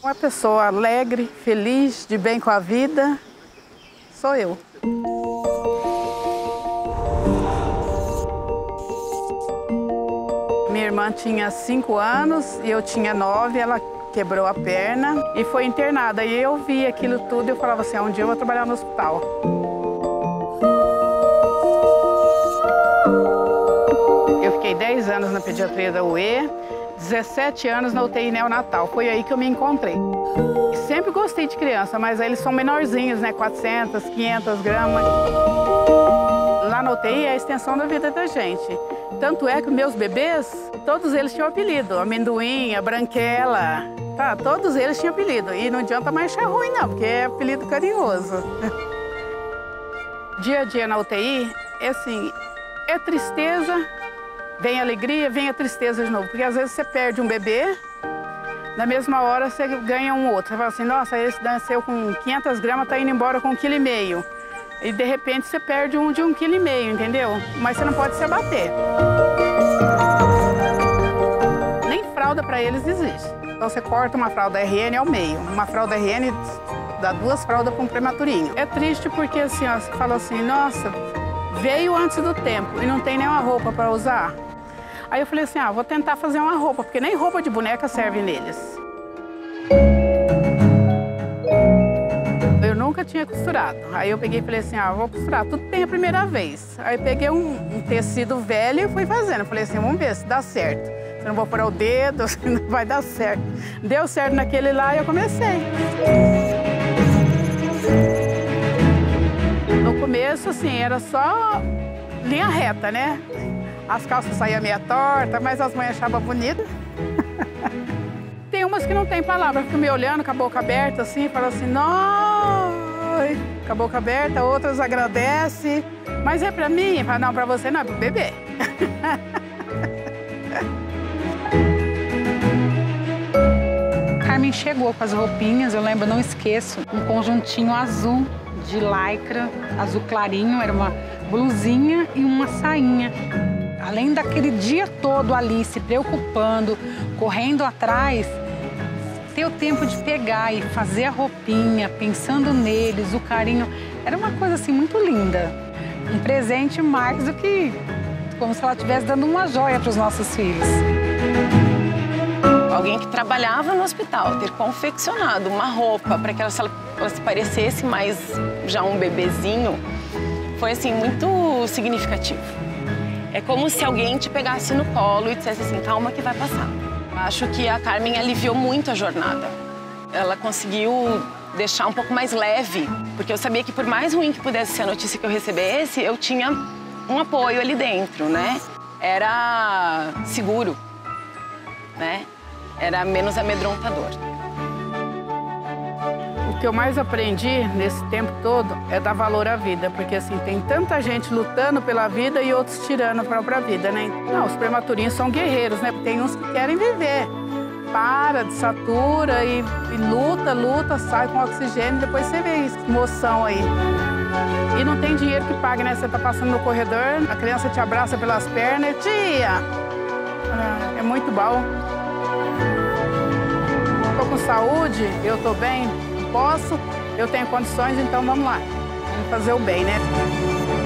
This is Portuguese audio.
Uma pessoa alegre, feliz, de bem com a vida, sou eu. Minha irmã tinha 5 anos e eu tinha 9, ela quebrou a perna e foi internada. E eu vi aquilo tudo e eu falava assim, um dia eu vou trabalhar no hospital. Eu fiquei 10 anos na pediatria da UE, 17 anos na UTI neonatal. Foi aí que eu me encontrei. Sempre gostei de criança, mas eles são menorzinhos, né? 400, 500 gramas. Lá na UTI é a extensão da vida da gente. Tanto é que meus bebês, todos eles tinham apelido. Amendoim, a branquela, tá? Todos eles tinham apelido. E não adianta mais achar ruim, não, porque é apelido carinhoso. Dia a dia na UTI, é assim, é tristeza, vem alegria, vem a tristeza de novo. Porque às vezes você perde um bebê, na mesma hora você ganha um outro. Você fala assim, nossa, esse nasceu com 500 gramas, tá indo embora com 1,5 kg. E de repente você perde um de 1,5 kg, entendeu? Mas você não pode se abater. Nem fralda para eles existe. Então você corta uma fralda RN ao meio. Uma fralda RN dá 2 fraldas para um prematurinho. É triste porque assim, ó, você fala assim, nossa, veio antes do tempo e não tem nenhuma roupa para usar. Aí eu falei assim, vou tentar fazer uma roupa, porque nem roupa de boneca serve neles. Eu nunca tinha costurado. Aí eu peguei e falei assim, vou costurar, tudo tem a primeira vez. Aí peguei um tecido velho e fui fazendo. Falei assim, vamos ver se dá certo. Se eu não vou pôr o dedo, se não vai dar certo. Deu certo naquele lá e eu comecei. No começo, assim, era só linha reta, né? As calças saíam meio tortas, mas as mães achavam bonita. Tem umas que não tem palavra, ficam me olhando com a boca aberta assim, falam assim, nossa, com a boca aberta, outras agradecem. Mas é pra mim? Falo, não, pra você não, é pro bebê. Carmen chegou com as roupinhas, eu lembro, não esqueço, um conjuntinho azul de lycra, azul clarinho, era uma blusinha e uma sainha. Além daquele dia todo ali se preocupando, correndo atrás, ter o tempo de pegar e fazer a roupinha, pensando neles, o carinho, era uma coisa assim muito linda. Um presente mais do que como se ela estivesse dando uma joia para os nossos filhos. Alguém que trabalhava no hospital, ter confeccionado uma roupa para que ela se parecesse mais já um bebezinho, foi assim muito significativo. É como se alguém te pegasse no colo e dissesse assim, calma que vai passar. Acho que a Carmen aliviou muito a jornada. Ela conseguiu deixar um pouco mais leve, porque eu sabia que por mais ruim que pudesse ser a notícia que eu recebesse, eu tinha um apoio ali dentro, né? Era seguro, né? Era menos amedrontador. O que eu mais aprendi nesse tempo todo é dar valor à vida, porque assim, tem tanta gente lutando pela vida e outros tirando a própria vida, né? Não, os prematurinhos são guerreiros, né? Tem uns que querem viver. Para, desatura e luta, sai com oxigênio, depois você vê isso, emoção aí. E não tem dinheiro que pague, né? Você tá passando no corredor, a criança te abraça pelas pernas, tia! É muito bom. Tô com saúde, eu tô bem, posso, eu tenho condições, então vamos lá. Vamos fazer o bem, né?